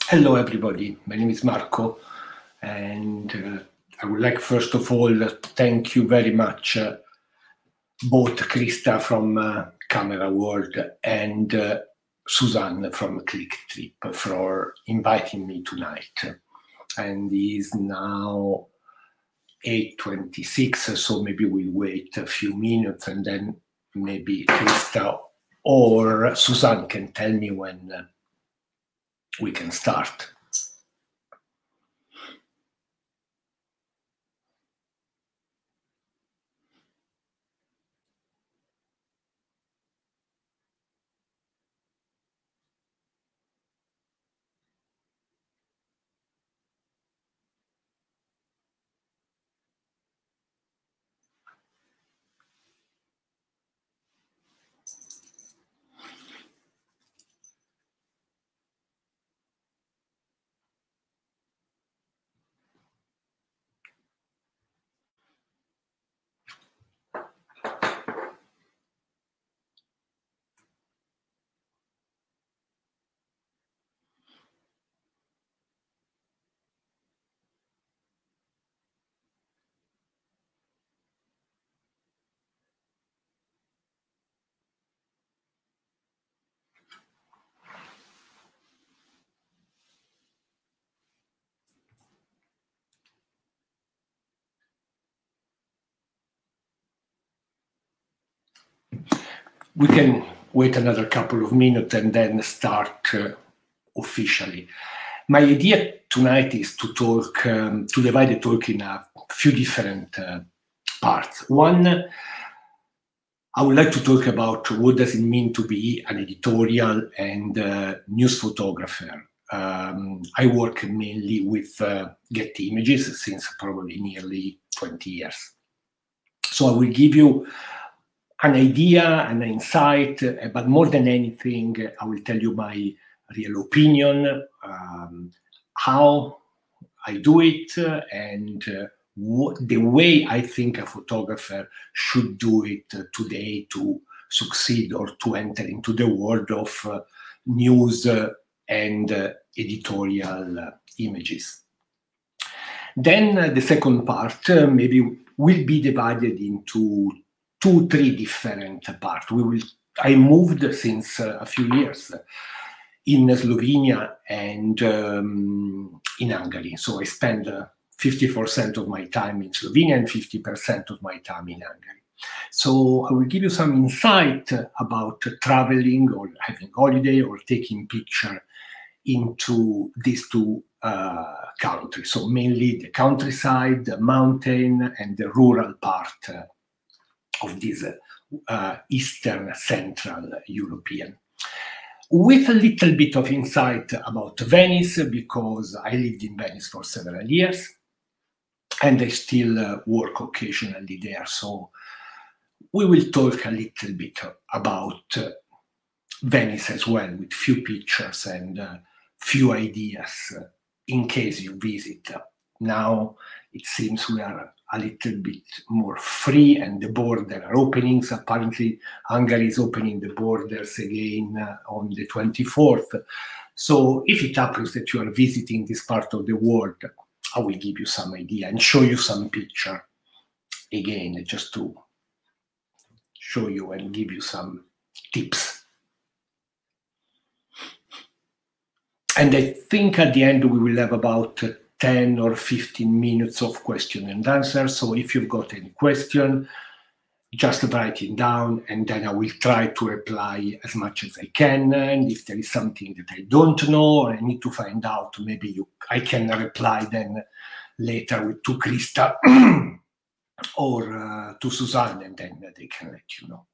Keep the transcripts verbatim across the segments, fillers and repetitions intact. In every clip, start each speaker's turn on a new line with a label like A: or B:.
A: Hello, everybody. My name is Marco, and uh, I would like, first of all, to thank you very much, uh, both Krista from uh, Camera World and uh, Suzanne from Click Trip, for inviting me tonight. And it is now eight twenty-six, so maybe we'll wait a few minutes and then maybe Krista or Suzanne can tell me when uh, we can start. We can wait another couple of minutes and then start uh, officially. My idea tonight is to talk, um, to divide the talk in a few different uh, parts. One, I would like to talk about what does it mean to be an editorial and uh, news photographer. Um, I work mainly with uh, Getty Images since probably nearly twenty years. So I will give you an idea, an insight, uh, but more than anything, uh, I will tell you my real opinion, um, how I do it, uh, and uh, what, the way I think a photographer should do it uh, today to succeed or to enter into the world of uh, news uh, and uh, editorial uh, images. Then uh, the second part uh, maybe will be divided into two, three different parts. We will. I moved since uh, a few years in Slovenia and um, in Hungary. So I spend uh, fifty percent of my time in Slovenia and fifty percent of my time in Hungary. So I will give you some insight about traveling or having holiday or taking picture into these two uh, countries. So mainly the countryside, the mountain, and the rural part uh, of this uh, Eastern Central European. With a little bit of insight about Venice, because I lived in Venice for several years, and I still uh, work occasionally there. So we will talk a little bit about uh, Venice as well, with few pictures and uh, few ideas uh, in case you visit. Now it seems we are a little bit more free and the border are openings. Apparently Hungary is opening the borders again uh, on the twenty-fourth. So if it happens that you are visiting this part of the world, I will give you some idea and show you some picture again, just to show you and give you some tips. And I think at the end we will have about ten or fifteen minutes of question and answer. So if you've got any question, just write it down and then I will try to reply as much as I can. And if there is something that I don't know or I need to find out, maybe you, I can reply then later with, to Krista or uh, to Suzanne, and then they can let you know.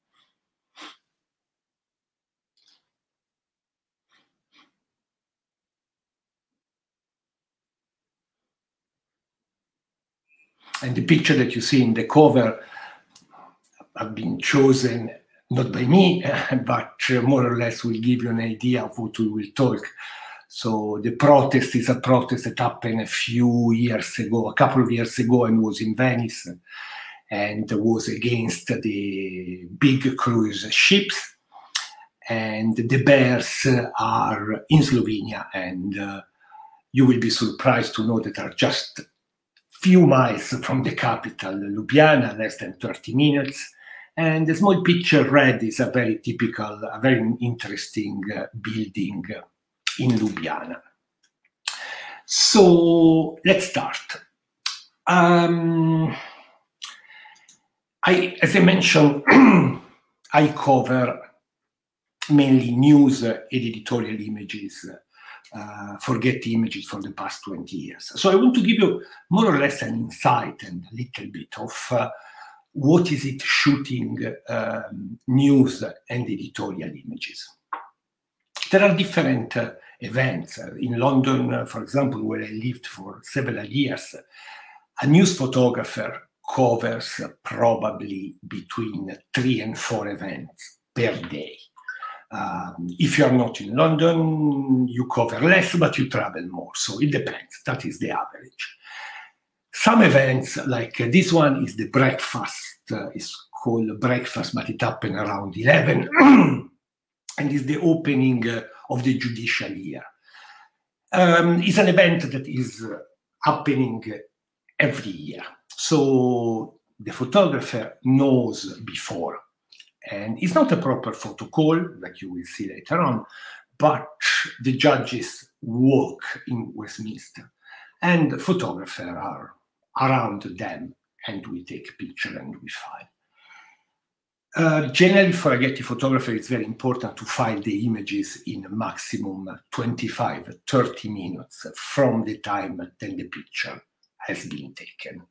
A: And the picture that you see in the cover have been chosen not by me, but more or less will give you an idea of what we will talk. So the protest is a protest that happened a few years ago, a couple of years ago, and was in Venice, and was against the big cruise ships. And the bears are in Slovenia and uh, you will be surprised to know that are just few miles from the capital, Ljubljana, less than thirty minutes. And the small picture red is a very typical, a very interesting uh, building in Ljubljana. So let's start. Um, I, as I mentioned, I cover mainly news and editorial images uh, for Getty Images for the past twenty years. So I want to give you more or less an insight and a little bit of uh, what is it shooting um, news and editorial images. There are different uh, events. Uh, in London, uh, for example, where I lived for several years, a news photographer covers uh, probably between three and four events per day. Um, if you are not in London, you cover less, but you travel more. So it depends. That is the average. Some events, like uh, this one, is the breakfast. Uh, it's called breakfast, but it happened around eleven, and is the opening uh, of the judicial year. Um, it's an event that is uh, happening uh, every year. So the photographer knows before. And it's not a proper photo call, like you will see later on, but the judges walk in Westminster, and the photographers are around them, and we take a picture and we file. Uh, generally, for a Getty photographer, it's very important to file the images in maximum twenty-five to thirty minutes from the time that the picture has been taken.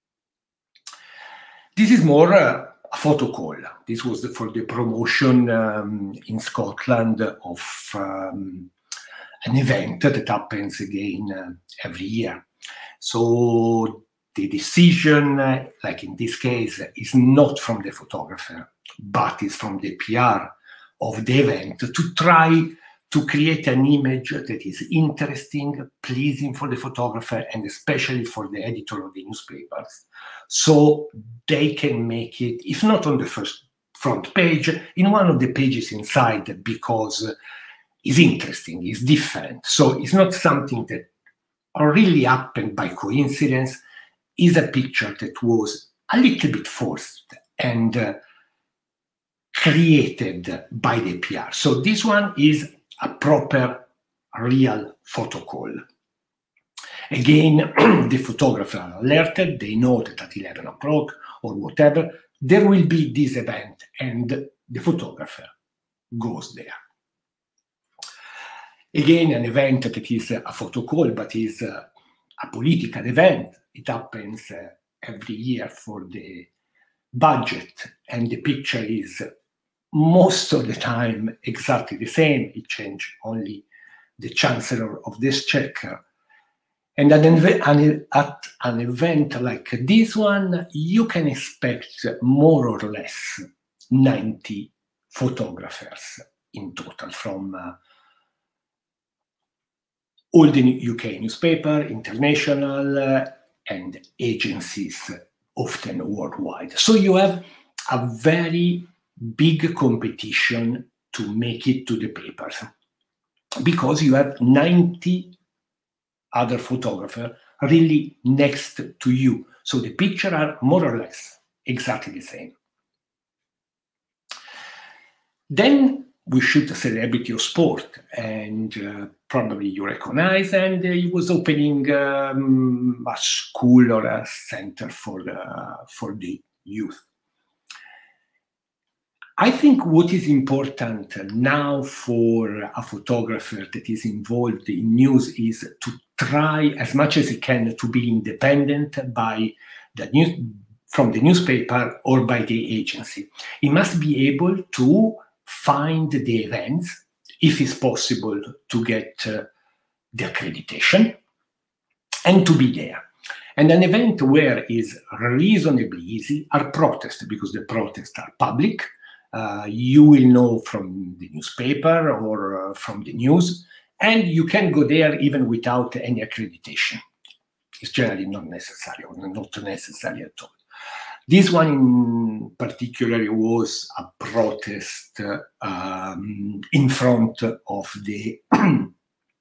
A: This is more uh, a photo call. This was the, for the promotion um, in Scotland of um, an event that happens again uh, every year. So the decision, uh, like in this case, is not from the photographer, but is from the P R of the event to try to create an image that is interesting, pleasing for the photographer, and especially for the editor of the newspapers. So they can make it, if not on the first front page, in one of the pages inside, because it's interesting, it's different. So it's not something that really happened by coincidence. It's a picture that was a little bit forced and uh, created by the P R. So this one is a proper, real photo call. Again, the photographer are alerted. They know that at eleven o'clock or whatever, there will be this event, and the photographer goes there. Again, an event that is a photo call, but is a, a political event. It happens uh, every year for the budget, and the picture is most of the time exactly the same. It changed only the Chancellor of the Exchequer. And at an, an, at an event like this one, you can expect more or less ninety photographers in total from uh, all the U K newspaper, international, uh, and agencies, often worldwide. So you have a very big competition to make it to the papers, because you have ninety other photographers really next to you. So the pictures are more or less exactly the same. Then we shoot a celebrity of sport, and uh, probably you recognize, and uh, he was opening um, a school or a center for the, for the youth. I think what is important now for a photographer that is involved in news is to try as much as he can to be independent by the news, from the newspaper or by the agency. He must be able to find the events, if it's possible, to get uh, the accreditation and to be there. And an event where is reasonably easy are protests, because the protests are public. Uh, you will know from the newspaper or uh, from the news, and you can go there even without any accreditation. It's generally not necessary, or not necessary at all. This one in particular was a protest uh, um, in front of the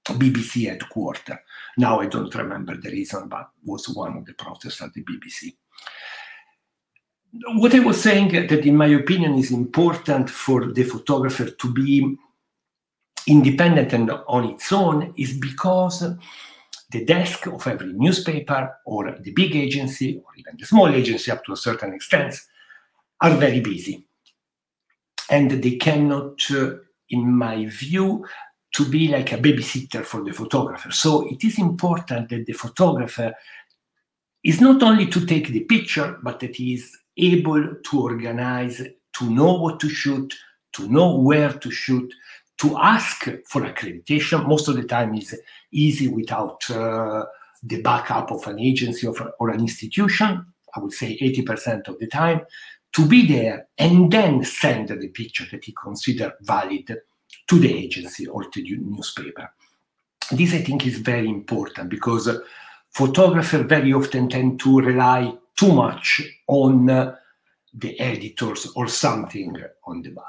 A: B B C headquarters. Now I don't remember the reason, but was one of the protests at the B B C. What I was saying that in my opinion is important for the photographer to be independent and on its own is because the desk of every newspaper or the big agency or even the small agency up to a certain extent are very busy. And they cannot, uh, in my view, to be like a babysitter for the photographer. So it is important that the photographer is not only to take the picture, but that he is able to organize, to know what to shoot, to know where to shoot, to ask for accreditation. Most of the time is easy without uh, the backup of an agency or, or an institution. I would say eighty percent of the time, to be there and then send the picture that he considers valid to the agency or to the newspaper. This, I think, is very important because uh, photographers very often tend to rely too much on uh, the editors or something on the back.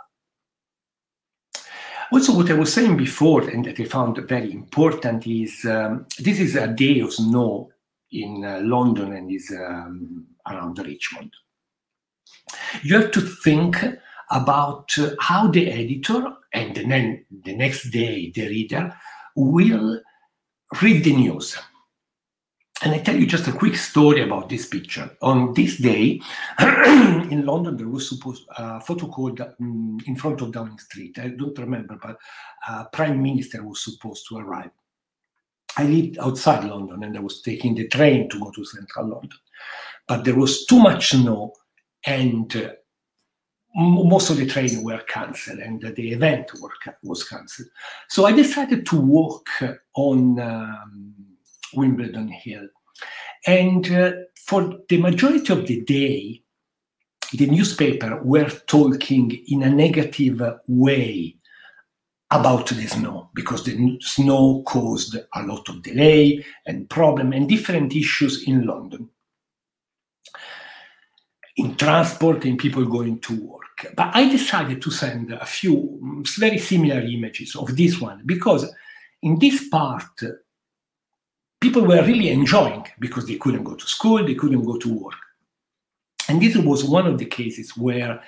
A: Also, what I was saying before and that I found very important is um, this is a day of snow in uh, London and is um, around Richmond. You have to think about uh, how the editor and then the next day the reader will read the news. And I tell you just a quick story about this picture. On this day, in London, there was supposed a uh, photo called um, in front of Downing Street. I don't remember, but uh, Prime Minister was supposed to arrive. I lived outside London and I was taking the train to go to central London. But there was too much snow and uh, most of the trains were cancelled and the event were, was cancelled. So I decided to walk on um, Wimbledon Hill. And uh, for the majority of the day, the newspaper were talking in a negative way about the snow, because the snow caused a lot of delay and problem and different issues in London, in transport and people going to work. But I decided to send a few very similar images of this one, because in this part, people were really enjoying because they couldn't go to school, they couldn't go to work. And this was one of the cases where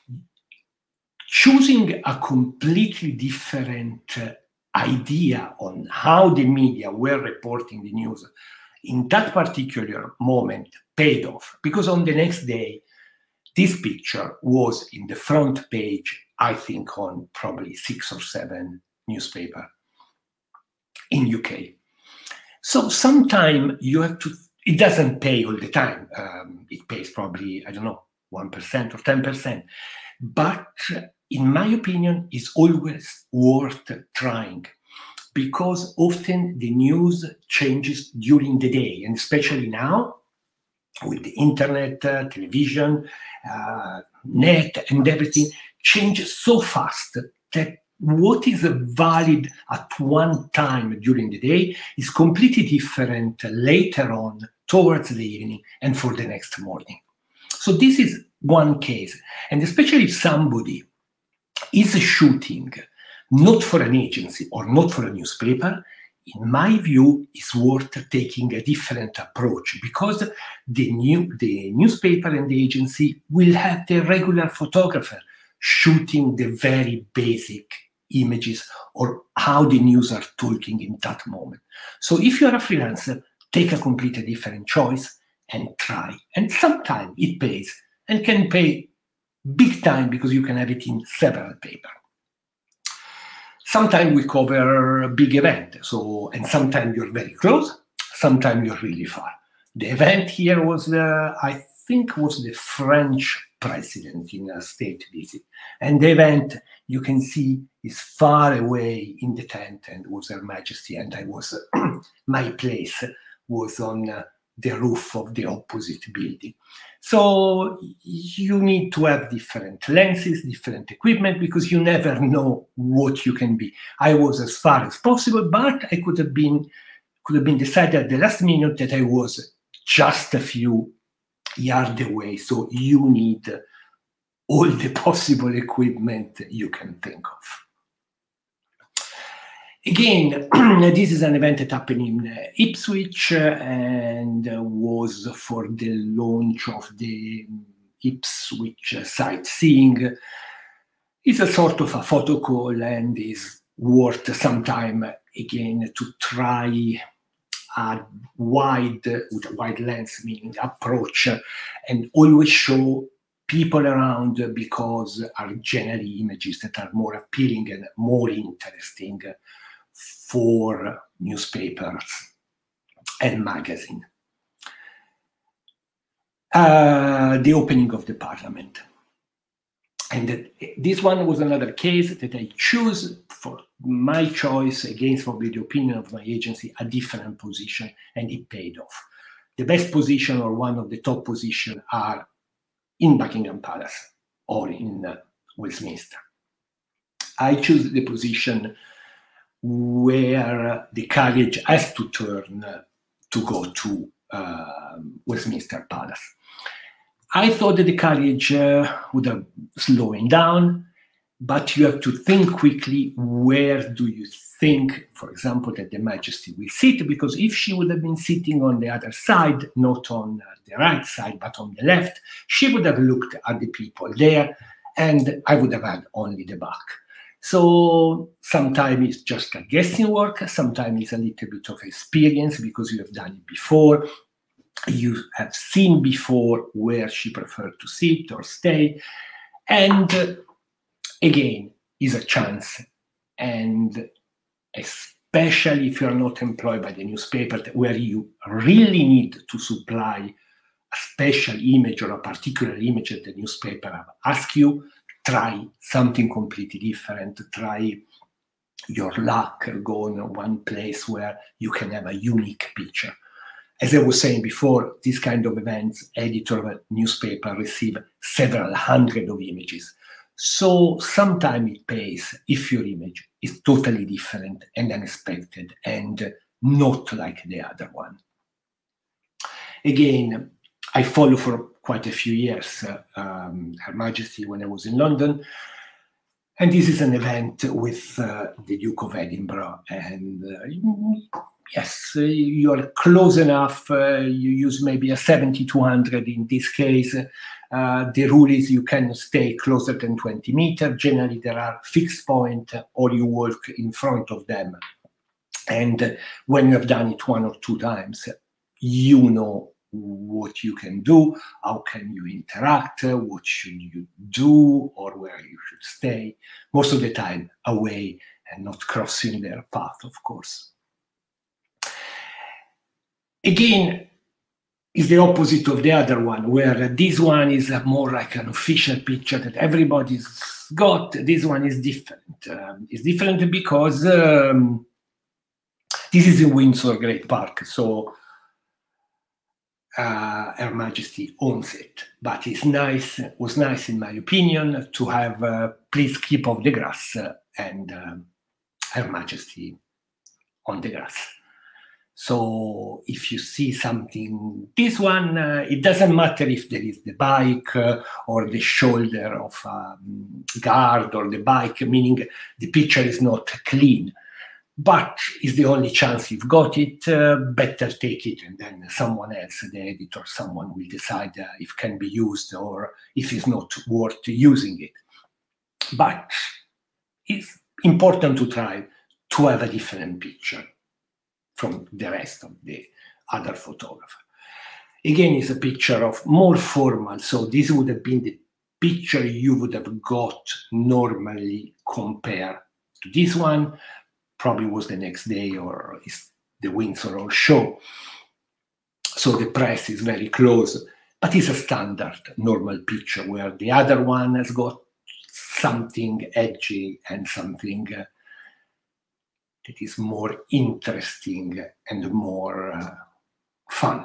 A: choosing a completely different uh, idea on how the media were reporting the news in that particular moment paid off. Because on the next day, this picture was in the front page, I think, on probably six or seven newspapers in U K. So sometimes you have to, it doesn't pay all the time. Um, it pays probably, I don't know, one percent or ten percent. But in my opinion, it's always worth trying, because often the news changes during the day, and especially now with the internet, uh, television, uh, net and everything changes so fast that what is valid at one time during the day is completely different later on, towards the evening and for the next morning. So this is one case. And especially if somebody is shooting not for an agency or not for a newspaper, in my view, it's worth taking a different approach, because the, new, the newspaper and the agency will have the regular photographer shooting the very basic images or how the news are talking in that moment. So if you're a freelancer, take a completely different choice and try. And sometimes it pays and can pay big time, because you can have it in several papers. Sometimes we cover a big event, so, and sometimes you're very close, sometimes you're really far. The event here was, the, I think, was the French president in a state visit. And the event, you can see, is far away in the tent, and was Her Majesty, and I was, my place was on uh, the roof of the opposite building. So you need to have different lenses, different equipment, because you never know what you can be. I was as far as possible, but I could have been could have been decided at the last minute that I was just a few yards away. So you need all the possible equipment you can think of. Again, this is an event that happened in uh, Ipswich uh, and uh, was for the launch of the Ipswich uh, sightseeing. It's a sort of a photo call and is worth some time again to try a wide, with a wide lens, meaning approach, and always show people around because are generally images that are more appealing and more interesting for newspapers and magazines. Uh, the opening of the Parliament. And this one was another case that I choose for my choice against probably the opinion of my agency, a different position, and it paid off. The best position or one of the top positions are in Buckingham Palace or in uh, Westminster. I choose the position where the carriage has to turn to go to uh, Westminster Palace. I thought that the carriage uh, would have slowing down, but you have to think quickly, where do you think, for example, that the Majesty will sit? Because if she would have been sitting on the other side, not on the right side, but on the left, she would have looked at the people there, and I would have had only the back. So sometimes it's just a guessing work, sometimes it's a little bit of experience because you have done it before. You have seen before where she preferred to sit or stay. And uh, again, is a chance. And especially if you are not employed by the newspaper, where you really need to supply a special image or a particular image that the newspaper have asked you, try something completely different. Try your luck, go in one place where you can have a unique picture. As I was saying before, this kind of events, editor of a newspaper receive several hundred of images. So sometimes it pays if your image is totally different and unexpected and not like the other one. Again, I follow for quite a few years uh, um, Her Majesty when I was in London. And this is an event with uh, the Duke of Edinburgh. And uh, yes, uh, you are close enough. Uh, you use maybe a seventy two hundred in this case. Uh, the rule is you can stay closer than twenty meters. Generally, there are fixed points or you walk in front of them. And uh, when you have done it one or two times, you know what you can do, how can you interact, uh, what should you do, or where you should stay. Most of the time away and not crossing their path, of course. Again, is the opposite of the other one, where this one is more like an official picture that everybody's got. This one is different. Um, it's different because um, this is in Windsor Great Park, so uh, Her Majesty owns it. But it's nice, it was nice in my opinion, to have uh, Please Keep Off the Grass uh, and um, Her Majesty on the grass. So if you see something, this one, uh, it doesn't matter if there is the bike uh, or the shoulder of a um, guard or the bike, meaning the picture is not clean. But it's the only chance you've got it, uh, better take it, and then someone else, the editor, someone will decide uh, if it can be used or if it's not worth using it. But it's important to try to have a different picture from the rest of the other photographer. Again, it's a picture of more formal, so this would have been the picture you would have got normally compared to this one. Probably was the next day or is the Windsor or show. So the press is very close, but it's a standard normal picture where the other one has got something edgy and something uh, that is more interesting and more uh, fun.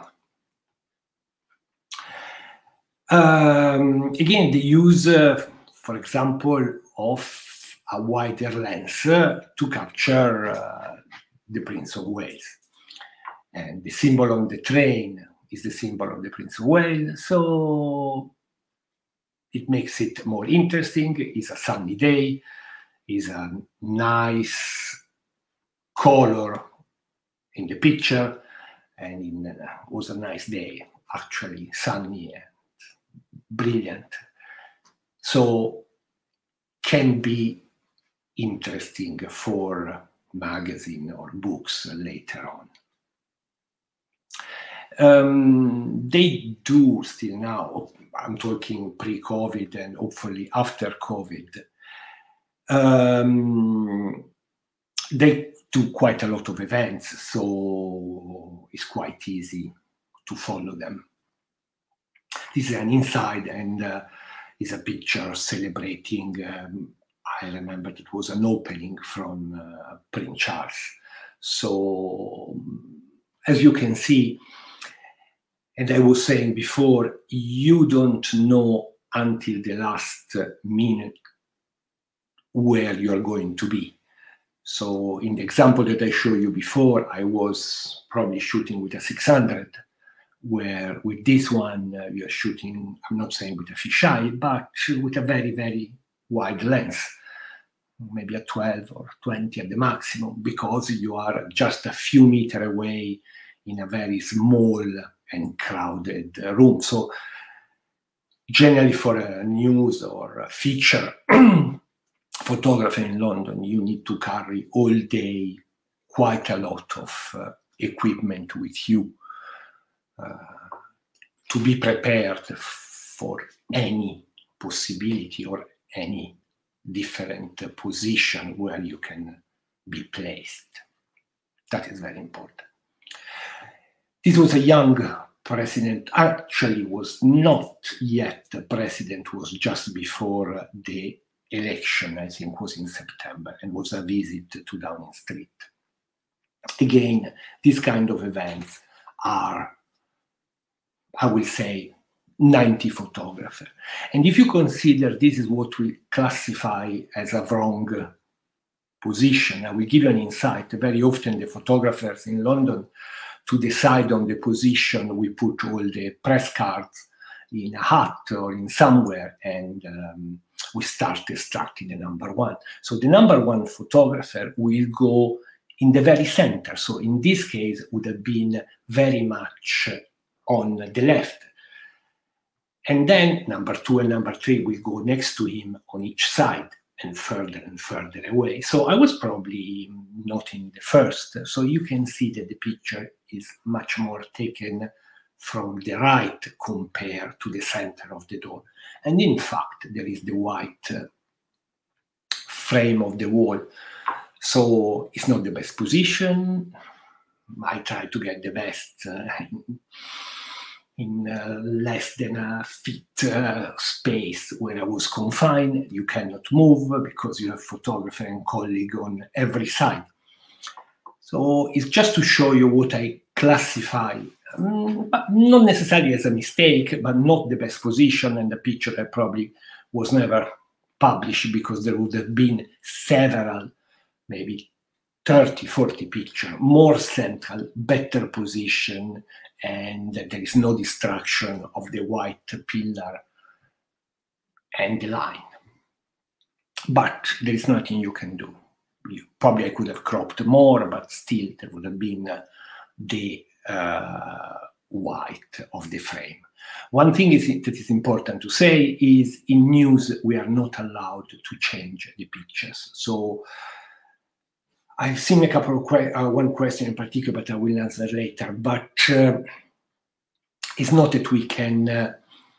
A: Um, again, the use, uh, for example, of a wider lens uh, to capture uh, the Prince of Wales. And the symbol on the train is the symbol of the Prince of Wales, so it makes it more interesting. It's a sunny day, it's a nice color in the picture, and in, uh, it was a nice day, actually sunny and brilliant. So can be interesting for magazine or books later on. Um, they do still now, I'm talking pre-COVID and hopefully after COVID, um, they do quite a lot of events, so it's quite easy to follow them. This is an inside, and uh, is a picture celebrating, um, I remember it was an opening from uh, Prince Charles. So as you can see, and I was saying before, you don't know until the last minute where you are going to be. So in the example that I showed you before, I was probably shooting with a six hundred, where with this one, uh, you're shooting, I'm not saying with a fisheye, but with a very, very wide lens, maybe a twelve or twenty at the maximum, because you are just a few meters away in a very small and crowded uh, room. So generally for a news or a feature photographer in London, you need to carry all day quite a lot of uh, equipment with you uh, to be prepared for any possibility or any different uh, position where you can be placed. That is very important. This was a young president, actually was not yet the president, was just before the election, I think was in September, and was a visit to Downing Street. Again, these kind of events are, I will say, ninety photographers. And if you consider this is what we classify as a wrong position, I will give you an insight. Very often the photographers in London, to decide on the position, we put all the press cards in a hat or in somewhere, and um, we start extracting the number one. So the number one photographer will go in the very center. So in this case, would have been very much on the left. And then number two and number three will go next to him on each side and further and further away. So I was probably not in the first. So you can see that the picture is much more taken from the right compared to the center of the door. And in fact, there is the white uh, frame of the wall. So it's not the best position. I try to get the best uh, in, in uh, less than a feet uh, space where I was confined. You cannot move because you have photographer and colleague on every side. So it's just to show you what I classify, um, but not necessarily as a mistake, but not the best position, and the picture that probably was never published because there would have been several, maybe thirty, forty pictures, more central, better position, and there is no distraction of the white pillar and the line. But there is nothing you can do. You, probably I could have cropped more, but still there would have been uh, the uh, white of the frame. One thing is, that is important to say is in news, we are not allowed to change the pictures. So I've seen a couple of que uh, one question in particular, but I will answer later. But uh, it's not that we can uh,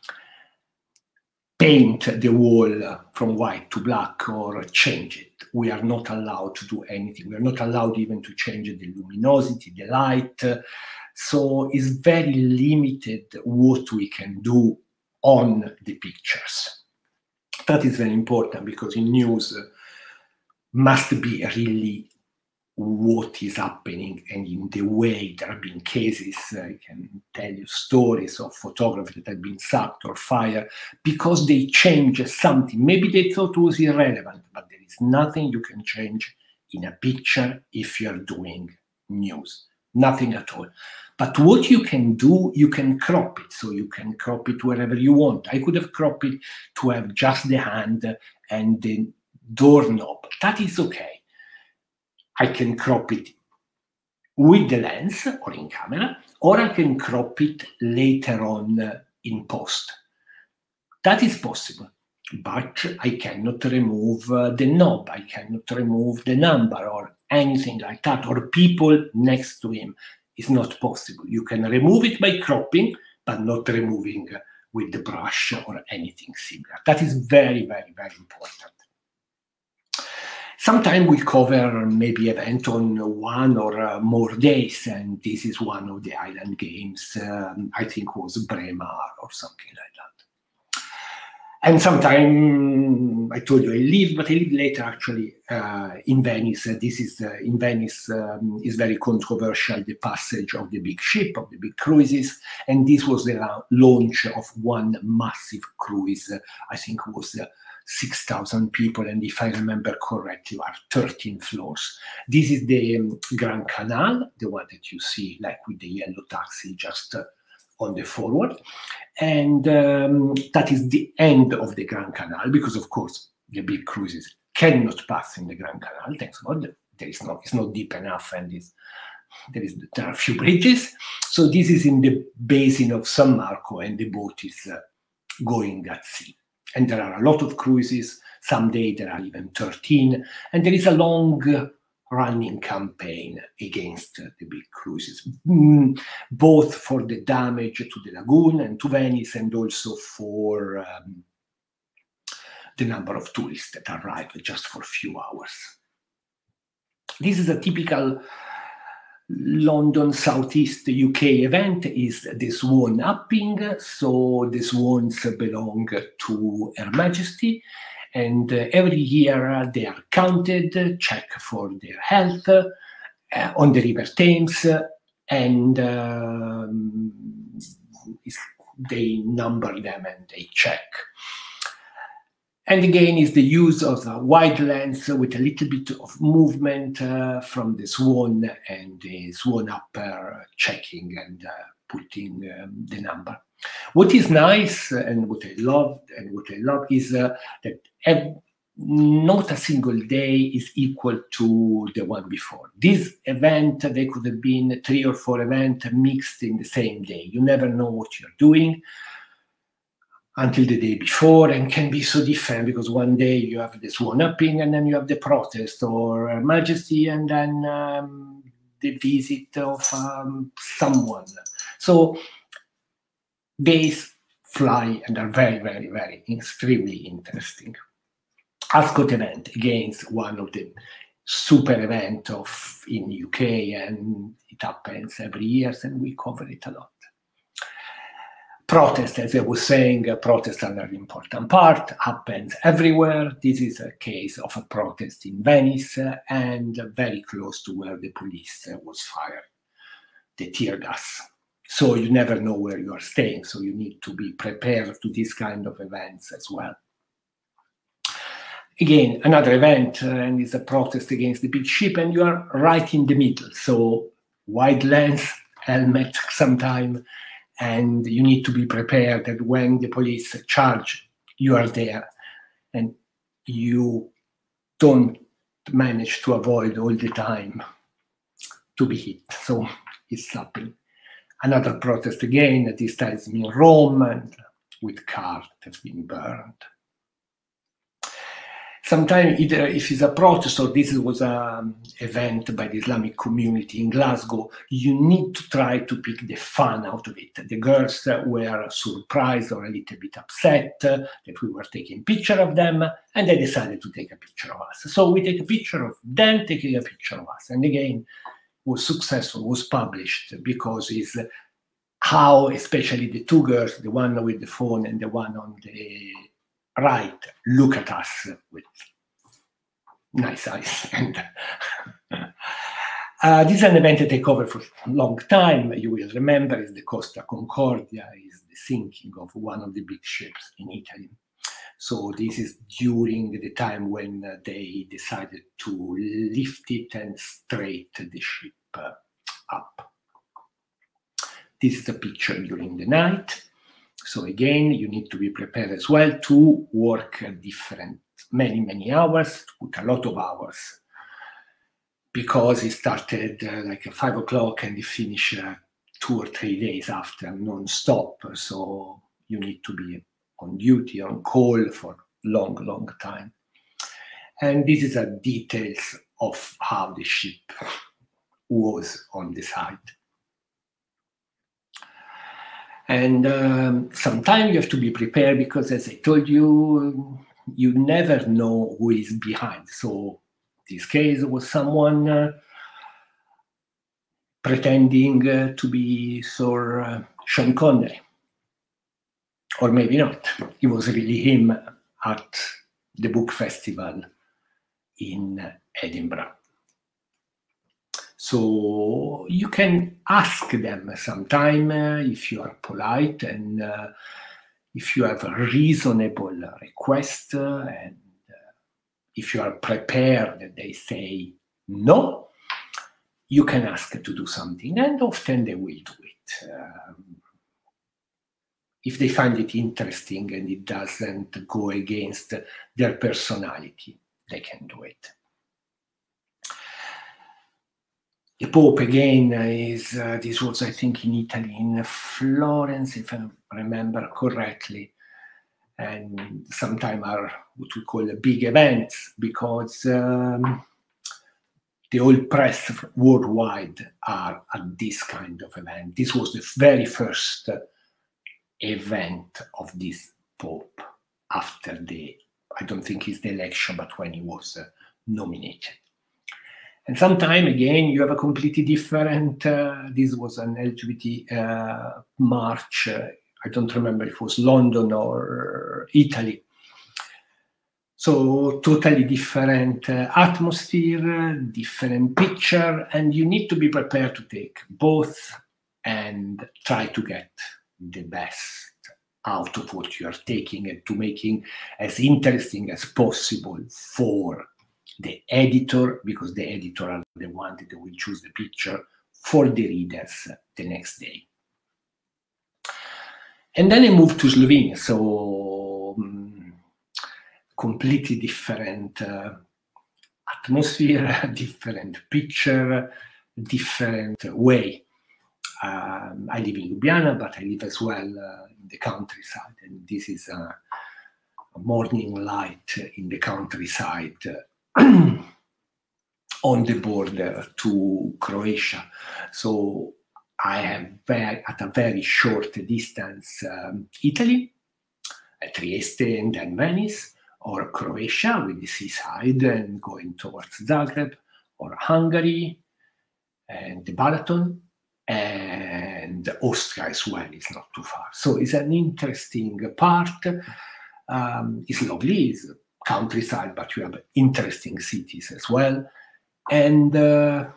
A: paint the wall uh, from white to black or change it. We are not allowed to do anything. We are not allowed even to change the luminosity, the light. Uh, so it's very limited what we can do on the pictures. That is very important because in news uh, must be really what is happening, and in the way there have been cases, uh, I can tell you stories of photographers that have been sacked or fired because they changed something. Maybe they thought it was irrelevant, but there is nothing you can change in a picture if you're doing news, nothing at all. But what you can do, you can crop it, so you can crop it wherever you want. I could have cropped it to have just the hand and the doorknob. That is okay. I can crop it with the lens or in camera, or I can crop it later on uh, in post. That is possible, but I cannot remove uh, the knob, I cannot remove the number or anything like that, or people next to him. It's not possible. You can remove it by cropping, but not removing uh, with the brush or anything similar. That is very, very, very important. Sometimes we cover maybe event on one or uh, more days, and this is one of the island games, um, I think was Braemar or something like that. And sometimes, I told you I live, but I live later actually uh, in Venice. Uh, this is, uh, in Venice um, is very controversial, the passage of the big ship, of the big cruises, and this was the la launch of one massive cruise, uh, I think it was uh, six thousand people, and if I remember correctly, are thirteen floors. This is the um, Grand Canal, the one that you see like with the yellow taxi just uh, on the forward. And um, that is the end of the Grand Canal, because of course the big cruises cannot pass in the Grand Canal, thanks God. There is not, it's not deep enough, and it's, there, is, there are a few bridges. So this is in the basin of San Marco, and the boat is uh, going at sea. And there are a lot of cruises. Someday there are even thirteen. And there is a long uh, running campaign against uh, the big cruises, mm, both for the damage to the lagoon and to Venice, and also for um, the number of tourists that arrive just for a few hours. This is a typical London Southeast U K event, is the swan upping. So the swans belong to Her Majesty, and uh, every year uh, they are counted, check for their health uh, on the River Thames, uh, and um, they number them and they check. And again, is the use of a wide lens with a little bit of movement uh, from the swan and the swan upper checking and uh, putting um, the number. What is nice and what I love and what I love is uh, that every, not a single day is equal to the one before. This event, there could have been three or four events mixed in the same day. You never know what you're doing until the day before, and can be so different, because one day you have the swan upping and then you have the protest or Her Majesty, and then um, the visit of um, someone. So days fly and are very, very, very extremely interesting. Ascot event, against one of the super event of in U K, and it happens every year, and we cover it a lot. Protest, as I was saying, uh, protests are an important part, happens everywhere. This is a case of a protest in Venice, uh, and uh, very close to where the police uh, was fired, the tear gas. So you never know where you are staying, so you need to be prepared to these kind of events as well. Again, another event, uh, and it's a protest against the big ship, and you are right in the middle. So wide lens, helmet sometime, and you need to be prepared that when the police charge, you are there, and you don't manage to avoid all the time to be hit. So it's happening. Another protest again, this time in Rome, and with cars that have been burned. Sometimes, either if it's a protest or this was an event by the Islamic community in Glasgow, you need to try to pick the fun out of it. The girls were surprised or a little bit upset that we were taking a picture of them, and they decided to take a picture of us. So we take a picture of them taking a picture of us. And again, was successful, was published, because it's how, especially the two girls, the one with the phone and the one on the right, look at us with nice eyes. And uh, this is an event that I covered for a long time. You will remember is the Costa Concordia, is the sinking of one of the big ships in Italy. So this is during the time when uh, they decided to lift it and straighten the ship uh, up. This is a picture during the night. So again, you need to be prepared as well to work different, many, many hours, put a lot of hours, because it started uh, like at five o'clock and it finished uh, two or three days after, non-stop. So you need to be on duty, on call for long, long time. And this is a details of how the ship was on the site. And um, sometimes you have to be prepared because, as I told you, you never know who is behind. So this case was someone uh, pretending uh, to be Sir uh, Sean Connery. Or maybe not. It was really him at the book festival in Edinburgh. So you can ask them sometime uh, if you are polite and uh, if you have a reasonable request uh, and uh, if you are prepared that they say no, you can ask to do something, and often they will do it. Um, if they find it interesting and it doesn't go against their personality, they can do it. The Pope, again, is, uh, this was, I think, in Italy, in Florence, if I remember correctly. And sometimes are what we call big events, because um, the whole press worldwide are at this kind of event. This was the very first event of this Pope after the, I don't think it's the election, but when he was uh, nominated. And sometime again, you have a completely different, uh, this was an L G B T uh, march, uh, I don't remember if it was London or Italy. So totally different uh, atmosphere, different picture, and you need to be prepared to take both and try to get the best out of what you are taking and to making as interesting as possible for the editor, because the editor are the one that will choose the picture for the readers the next day. And then I moved to Slovenia, so um, completely different uh, atmosphere, different picture, different way. Um, I live in Ljubljana, but I live as well uh, in the countryside, and this is a, a morning light in the countryside on the border to Croatia. So I am very, at a very short distance um, Italy, at Trieste and then Venice, or Croatia with the seaside and going towards Zagreb, or Hungary and the Balaton, and Austria as well is not too far. So it's an interesting part. Um, it's lovely, it's countryside, but you have interesting cities as well. And uh,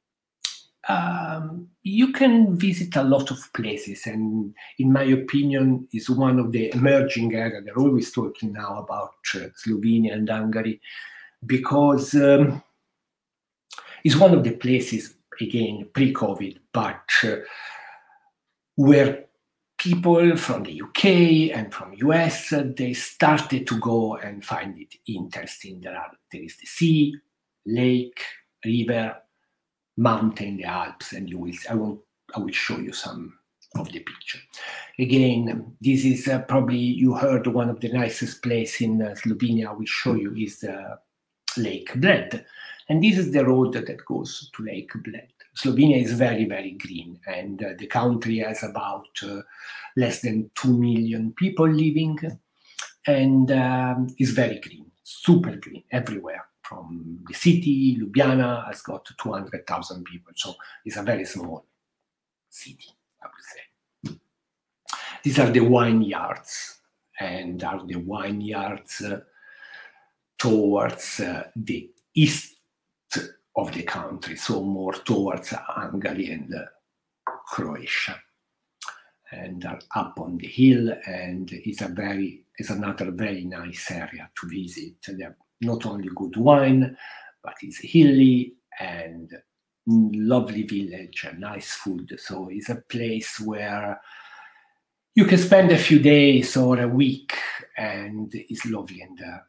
A: um, you can visit a lot of places, and in my opinion, is one of the emerging areas. They're always talking now about uh, Slovenia and Hungary, because um, it's one of the places, again, pre-COVID, but uh, where people from the U K and from U S, uh, they started to go and find it interesting. There, are, there is the sea, lake, river, mountain, the Alps, and you will, I will, I will show you some of the picture. Again, this is uh, probably, you heard one of the nicest places in uh, Slovenia, I will show you, is uh, Lake Bled. And this is the road that goes to Lake Bled. Slovenia is very, very green, and uh, the country has about uh, less than two million people living, and um, is very green, super green everywhere. From the city, Ljubljana has got two hundred thousand people, so it's a very small city, I would say. These are the vineyards, and are the vineyards uh, towards uh, the east of the country, so more towards Hungary and uh, Croatia, and are up on the hill, and it's a very, it's another very nice area to visit. They have not only good wine, but it's hilly and lovely village and nice food. So it's a place where you can spend a few days or a week, and it's lovely. And uh,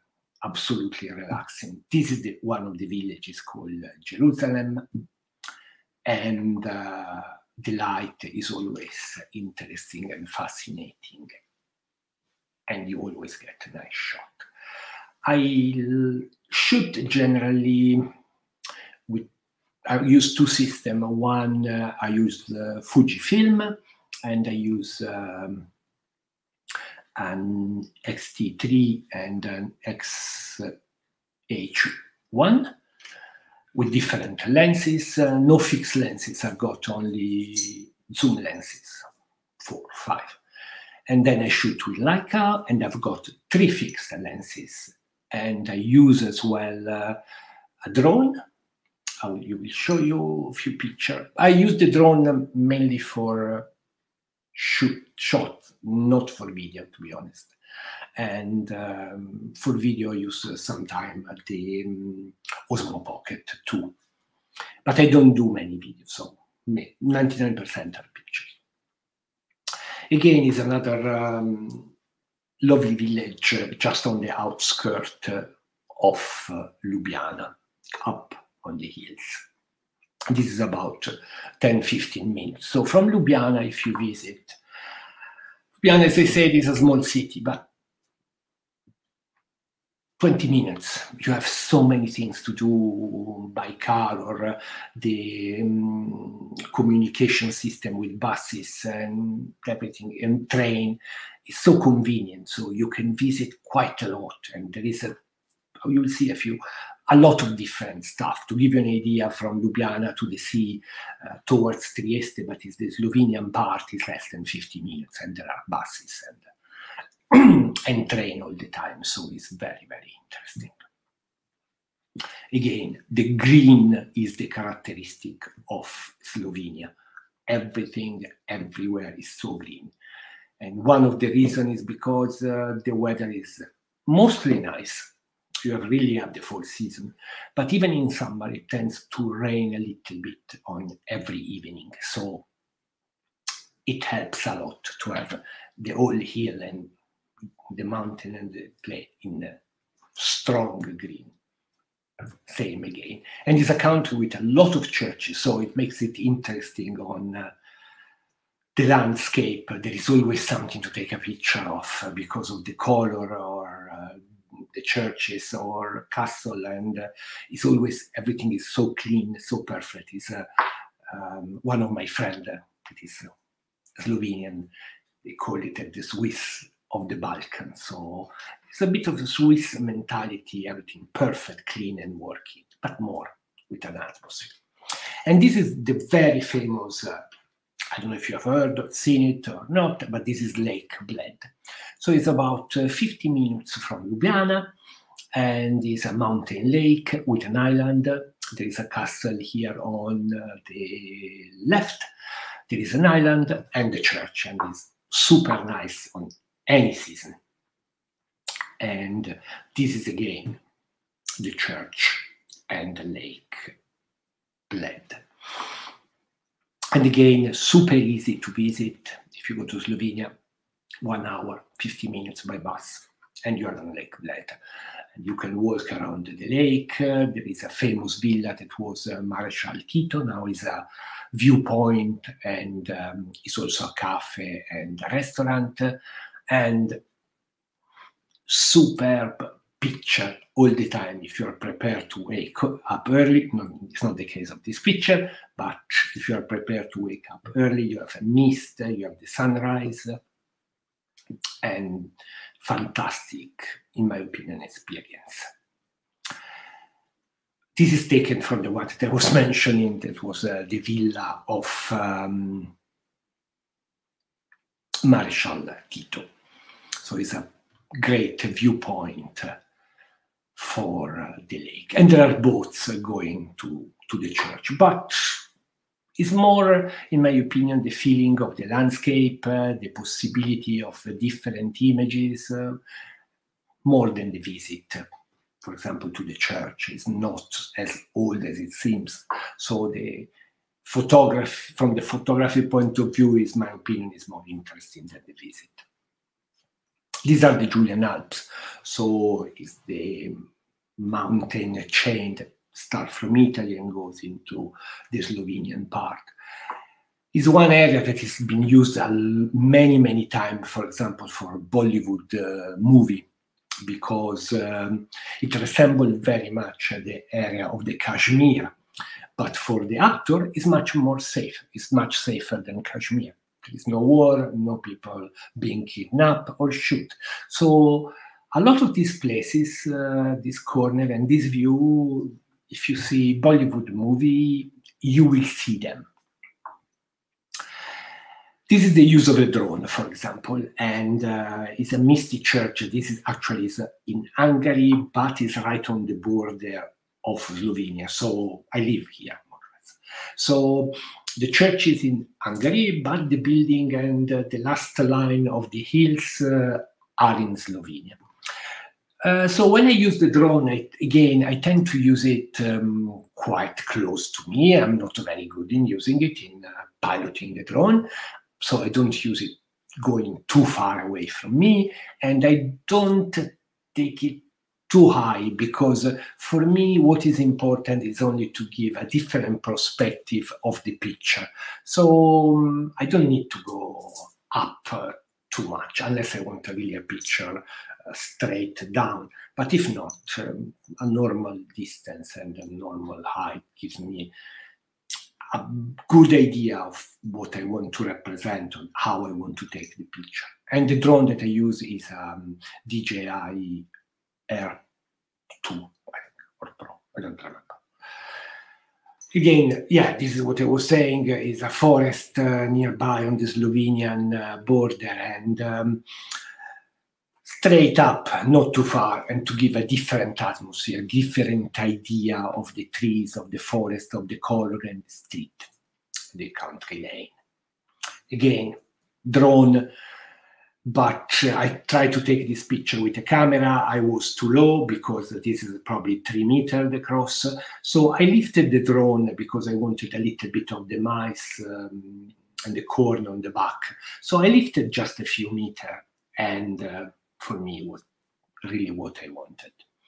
A: absolutely relaxing. This is the, one of the villages called Jerusalem, and uh, the light is always interesting and fascinating, and you always get a nice shot. I shoot generally with, I use two systems. One, uh, I use the Fujifilm, and I use um, an X T three and an X H one with different lenses, uh, no fixed lenses. I've got only zoom lenses, four, five. And then I shoot with Leica, and I've got three fixed lenses. And I use as well uh, a drone. I will, you will show you a few pictures. I use the drone mainly for uh, shoot shots, not for video, to be honest. And um, for video, I use uh, sometime the um, Osmo Pocket two. But I don't do many videos, so ninety-nine percent are pictures. Again, is another um, lovely village uh, just on the outskirts uh, of uh, Ljubljana, up on the hills. This is about ten to fifteen minutes. So from Ljubljana, if you visit, Ljubljana, as I said, is a small city, but twenty minutes. You have so many things to do by car, or uh, the um, communication system with buses and everything, and train is so convenient. So you can visit quite a lot, and there is a, you will see a few, a lot of different stuff. To give you an idea, from Ljubljana to the sea uh, towards Trieste, but it's the Slovenian part, is less than fifty minutes, and there are buses and and train all the time, so it's very, very interesting. Again, the green is the characteristic of Slovenia. Everything, everywhere is so green. And one of the reasons is because uh, the weather is mostly nice. You have really have the full season. But even in summer, it tends to rain a little bit on every evening. So it helps a lot to have the whole hill and the mountain and the play in the strong green. Same again. And it's a country with a lot of churches, so it makes it interesting on uh, the landscape. There is always something to take a picture of uh, because of the color, or uh, the churches or castle, and uh, it's always, everything is so clean, so perfect. It's uh, um, one of my friends, uh, that is uh, Slovenian, they call it uh, the Swiss of the Balkans. So it's a bit of a Swiss mentality, everything perfect, clean and working, but more with an atmosphere. And this is the very famous, uh, I don't know if you have heard or seen it or not, but this is Lake Bled. So it's about uh, fifty minutes from Ljubljana, and it's a mountain lake with an island. There is a castle here on uh, the left. There is an island and the church, and it's super nice on any season. And this is again the church and the Lake Bled. And again, super easy to visit. If you go to Slovenia, one hour, fifty minutes by bus, and you're on Lake Bled. And you can walk around the lake. Uh, there is a famous villa that was uh, Marshal Tito, now is a viewpoint, and um, it's also a cafe and a restaurant. And superb picture all the time if you're prepared to wake up early. No, it's not the case of this picture, but if you are prepared to wake up early, you have a mist, you have the sunrise, and fantastic, in my opinion, experience. This is taken from the one that I was mentioning, that was uh, the villa of um, Marshal Tito. So it's a great viewpoint for uh, the lake. And there are boats uh, going to, to the church. But it's more, in my opinion, the feeling of the landscape, uh, the possibility of uh, different images, uh, more than the visit. For example, to the church is not as old as it seems. So the photography, from the photography point of view, is, my opinion, is more interesting than the visit. These are the Julian Alps. So it's the mountain chain that starts from Italy and goes into the Slovenian part. It's one area that has been used many, many times, for example, for Bollywood uh, movie, because um, it resembles very much the area of the Kashmir. But for the actor, it's much more safe. It's much safer than Kashmir. There is no war, no people being kidnapped or shot. So a lot of these places, uh, this corner and this view, if you see Bollywood movie, you will see them. This is the use of a drone, for example, and uh, it's a mystic church. This is actually is in Hungary, but it's right on the border of Slovenia. So I live here, more or less. So the church is in Hungary, but the building and uh, the last line of the hills uh, are in Slovenia. Uh, so when I use the drone, I, again, I tend to use it um, quite close to me. I'm not very good in using it, in uh, piloting the drone. So I don't use it going too far away from me, and I don't take it too high, because uh, for me what is important is only to give a different perspective of the picture. So um, I don't need to go up uh, too much, unless I want a really a picture uh, straight down. But if not, um, a normal distance and a normal height gives me a good idea of what I want to represent and how I want to take the picture. And the drone that I use is um, D J I R two or Pro, I don't remember. Again, yeah, this is what I was saying, is a forest uh, nearby on the Slovenian uh, border, and um, straight up, not too far, and to give a different atmosphere, different idea of the trees, of the forest, of the color and the street, the country lane. Again, drone, but uh, I tried to take this picture with a camera. I was too low because this is probably three meters across. So I lifted the drone because I wanted a little bit of the mice um, and the corn on the back. So I lifted just a few meters, and uh, for me, it was really what I wanted.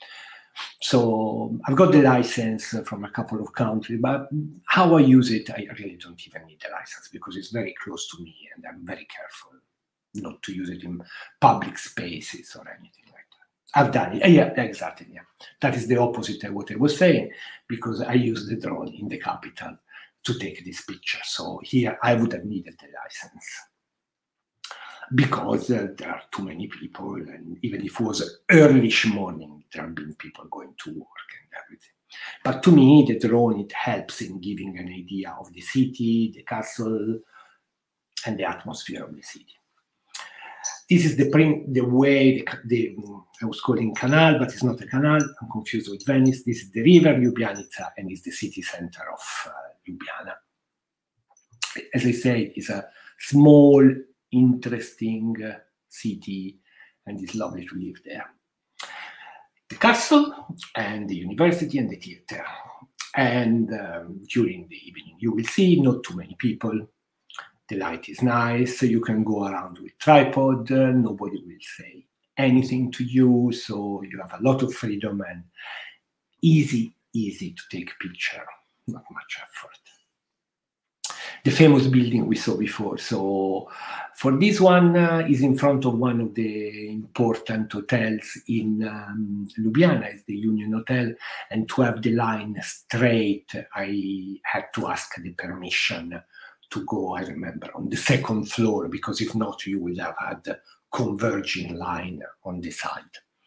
A: So I've got the license from a couple of countries, but how I use it, I really don't even need the license, because it's very close to me, and I'm very careful not to use it in public spaces or anything like that. I've done it. Yeah, exactly. Yeah, that is the opposite of what I was saying, because I use the drone in the capital to take this picture. So here I would have needed the license, because uh, there are too many people, and even if it was early-ish morning, there have been people going to work and everything. But to me, the drone, it helps in giving an idea of the city, the castle, and the atmosphere of the city. This is the print, the way, the, the, I was calling canal, but it's not a canal, I'm confused with Venice. This is the river Ljubljanica, and it's the city center of uh, Ljubljana. As I said, it's a small, interesting uh, city, and it's lovely to live there. The castle and the university and the theater. And um, during the evening, you will see not too many people. The light is nice, so you can go around with tripod, uh, nobody will say anything to you, so you have a lot of freedom and easy, easy to take a picture, not much effort. The famous building we saw before. So for this one uh, is in front of one of the important hotels in um, Ljubljana, it's the Union Hotel, and to have the line straight, I had to ask the permission to go, I remember, on the second floor, because if not, you would have had a converging line on the side.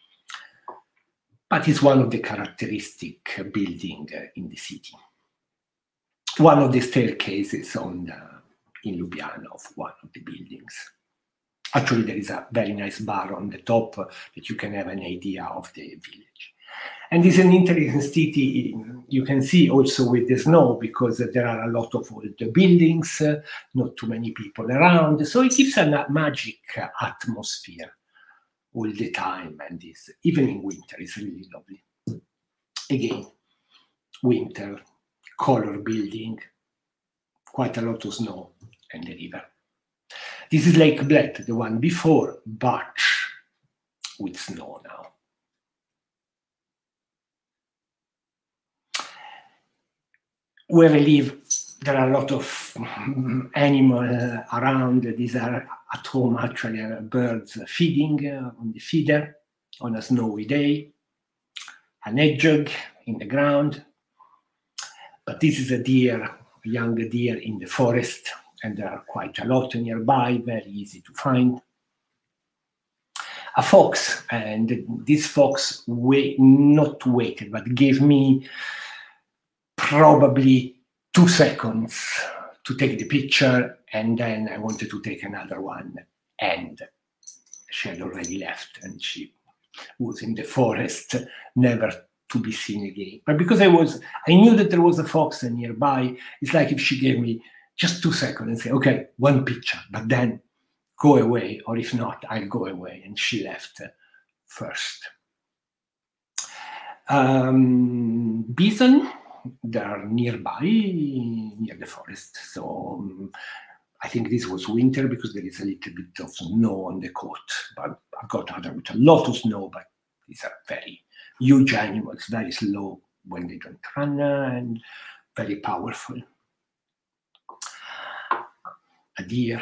A: But it's one of the characteristic buildings in the city. One of the staircases on the, in Ljubljana of one of the buildings. Actually, there is a very nice bar on the top that you can have an idea of the village. And it's an interesting city, you can see also with the snow, because there are a lot of old buildings, uh, not too many people around. So it gives a magic atmosphere all the time, and this, even in winter, it's really lovely. Again, winter, color building, quite a lot of snow, and the river. This is Lake Bled, the one before, but with snow now. Where I live, there are a lot of animals around. These are at home, actually, are birds feeding uh, on the feeder on a snowy day. An hedgehog in the ground. But this is a deer, a young deer in the forest, and there are quite a lot nearby, very easy to find. A fox, and this fox wait, not waited, but gave me probably two seconds to take the picture, and then I wanted to take another one, and she had already left, and she was in the forest, never to be seen again. But because I was, I knew that there was a fox nearby, it's like if she gave me just two seconds and say, okay, one picture, but then go away, or if not, I'll go away, and she left first. Um, bison, they're nearby, near the forest. So um, I think this was winter because there is a little bit of snow on the coast. But I got other with a lot of snow, but these are very huge animals, very slow when they don't run, uh, and very powerful. A deer,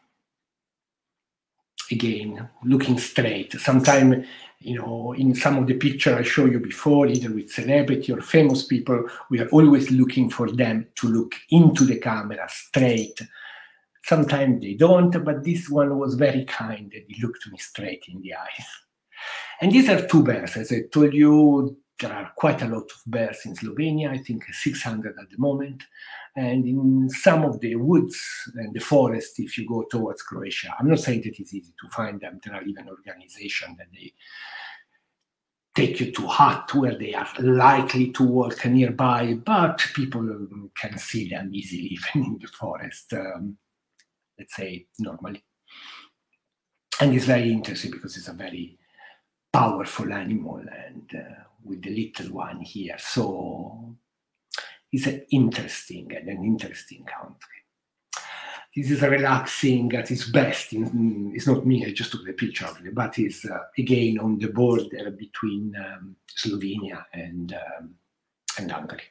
A: again, looking straight. Sometimes, you know, in some of the pictures I showed you before, either with celebrity or famous people, we are always looking for them to look into the camera straight. Sometimes they don't, but this one was very kind and he looked me straight in the eyes. And these are two bears. As I told you, there are quite a lot of bears in Slovenia, I think six hundred at the moment. And in some of the woods and the forest, if you go towards Croatia, I'm not saying that it's easy to find them. There are even organizations that they take you to hut where they are likely to walk nearby, but people can see them easily even in the forest, um, let's say normally. And it's very interesting because it's a very powerful animal, and uh, with the little one here. So it's an interesting and an interesting country. This is a relaxing at its best. In, it's not me, I just took the picture of it, but it's uh, again on the border between um, Slovenia and, um, and Hungary.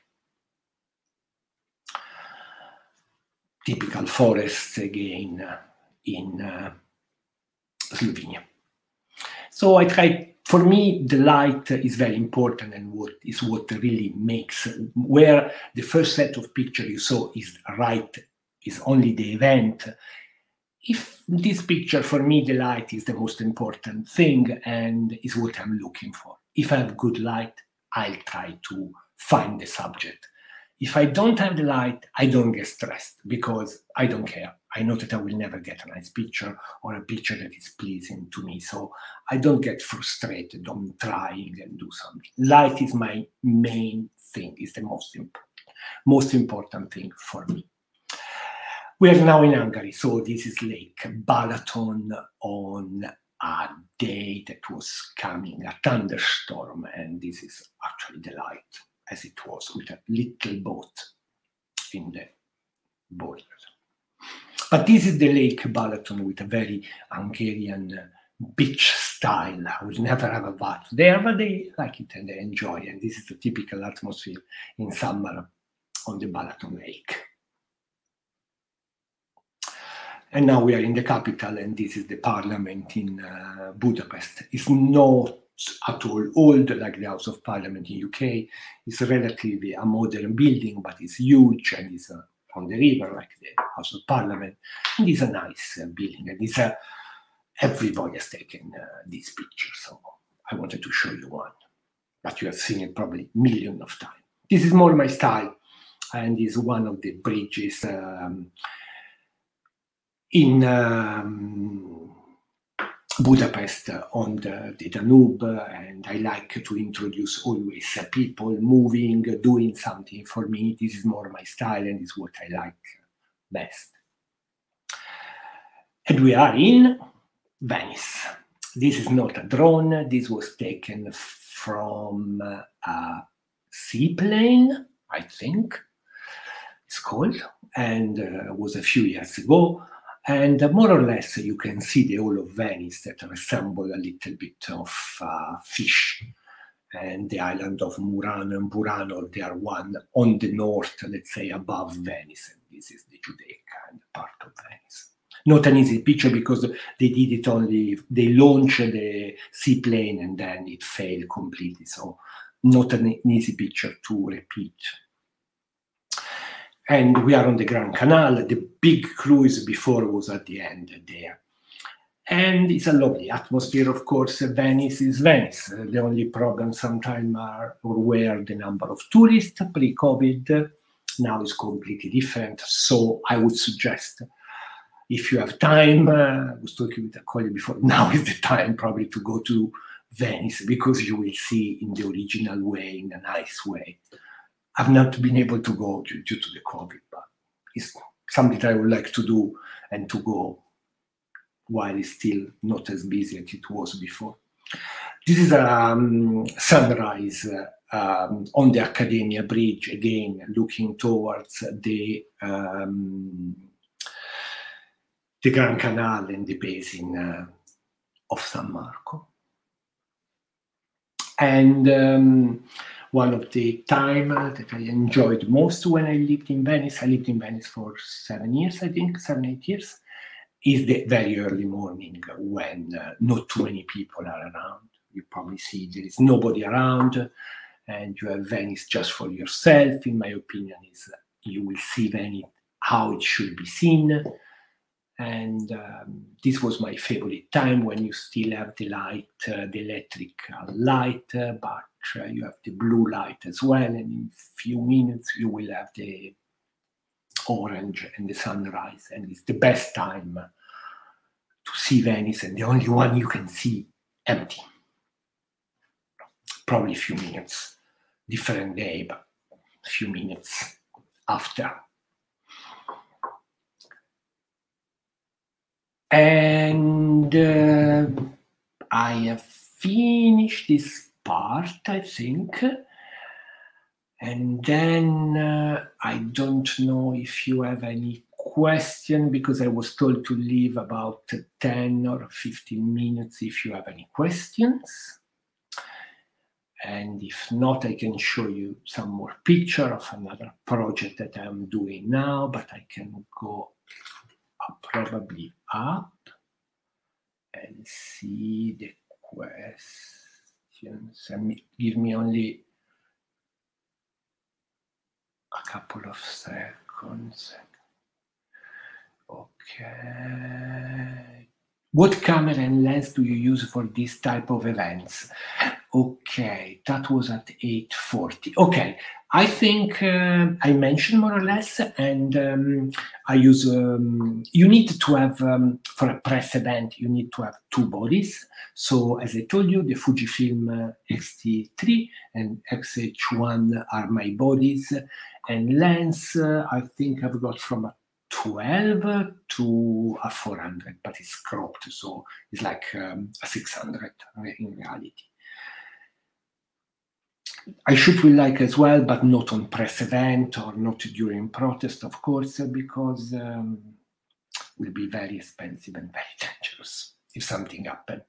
A: Typical forests again uh, in uh, Slovenia. So I tried, for me, the light is very important, and what is what really makes, where the first set of pictures you saw is right, is only the event. If this picture, for me, the light is the most important thing and is what I'm looking for. If I have good light, I'll try to find the subject. If I don't have the light, I don't get stressed because I don't care. I know that I will never get a nice picture or a picture that is pleasing to me. So I don't get frustrated on trying and do something. Light is my main thing, is the most important, most important thing for me. We are now in Hungary, so this is Lake Balaton on a day that was coming, a thunderstorm, and this is actually the light as it was with a little boat in the border. But this is the Lake Balaton with a very Hungarian uh, beach style. I would never have a bath there, but they like it and they enjoy it. And this is the typical atmosphere in summer on the Balaton Lake. And now we are in the capital, and this is the parliament in uh, Budapest. It's not at all old like the House of Parliament in U K. It's relatively a modern building, but it's huge and it's uh, on the river like the House of Parliament. And it's a nice uh, building, and it's a, everybody has taken uh, this picture, so I wanted to show you one. But you have seen it probably millions of times. This is more my style, and is one of the bridges um, in um, Budapest uh, on the, the Danube, uh, and I like to introduce always uh, people moving, uh, doing something. For me, this is more my style and is what I like best. And we are in Venice. This is not a drone. This was taken from uh, a seaplane, I think it's called, and uh, was a few years ago. And uh, more or less you can see the whole of Venice that resemble a little bit of uh, fish. And the island of Murano and Burano, they are one on the north, let's say, above Venice. And this is the Giudecca and part of Venice. Not an easy picture because they did it only, they launched the seaplane and then it failed completely. So not an, an easy picture to repeat. And we are on the Grand Canal. The big cruise before was at the end there. And it's a lovely atmosphere, of course. Venice is Venice. Uh, the only problem sometimes are or were the number of tourists pre-COVID. Now it's completely different. So I would suggest, if you have time, uh, I was talking with a colleague before, now is the time probably to go to Venice because you will see in the original way, in a nice way. I've not been able to go due, due to the COVID, but it's something that I would like to do and to go while it's still not as busy as it was before. This is a um, sunrise uh, um, on the Accademia Bridge, again, looking towards the, um, the Grand Canal and the basin uh, of San Marco. And um, one of the time uh, that I enjoyed most when I lived in Venice, I lived in Venice for seven years, I think, seven, eight years, is the very early morning when uh, not too many people are around. You probably see there is nobody around and you have Venice just for yourself. In my opinion, is you will see Venice how it should be seen. And um, this was my favorite time when you still have the light, uh, the electric light, uh, but uh, you have the blue light as well. And in a few minutes you will have the orange and the sunrise. And it's the best time to see Venice and the only one you can see empty. Probably a few minutes, different day, but a few minutes after. And uh, I have finished this part, I think. And then uh, I don't know if you have any question, because I was told to leave about ten or fifteen minutes if you have any questions. And if not, I can show you some more picture of another project that I'm doing now, but I can go up, probably up and see the questions. And give me only a couple of seconds. Okay. What camera and lens do you use for this type of events? Okay, that was at eight forty. Okay, I think uh, I mentioned more or less, and um, I use, um, you need to have, um, for a press event, you need to have two bodies. So as I told you, the Fujifilm uh, X T three and X H one are my bodies, and lens, uh, I think I've got from a twelve to a four hundred, but it's cropped, so it's like um, a six hundred in reality. I shoot with Leica as well, but not on press event or not during protest, of course, because um, it will be very expensive and very dangerous if something happens.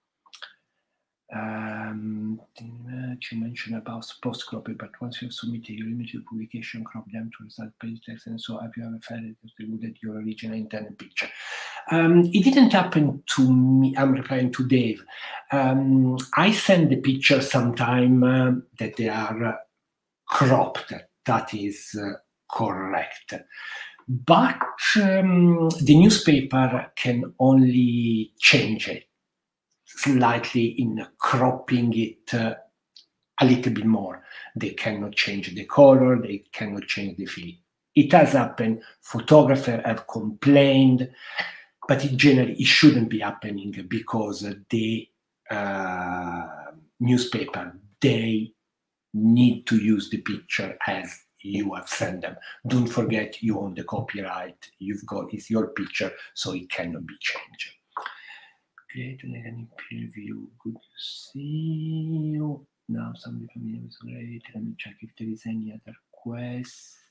A: Um, you mentioned about post cropping, but once you have submitted your image to publication, crop them to result page text, and so have you ever felt it distributed your original intended picture? Um, it didn't happen to me. I'm replying to Dave. Um, I send the picture sometime uh, that they are uh, cropped. That is uh, correct. But um, the newspaper can only change it slightly in cropping it uh, a little bit more. They cannot change the color, they cannot change the feel. It has happened, photographers have complained, but in general it shouldn't be happening because the uh, newspaper, they need to use the picture as you have sent them. Don't forget you own the copyright, you've got, it's your picture, so it cannot be changed. Great, and any preview. Good to see you. Now somebody familiar with great. Let me check if there is any other question.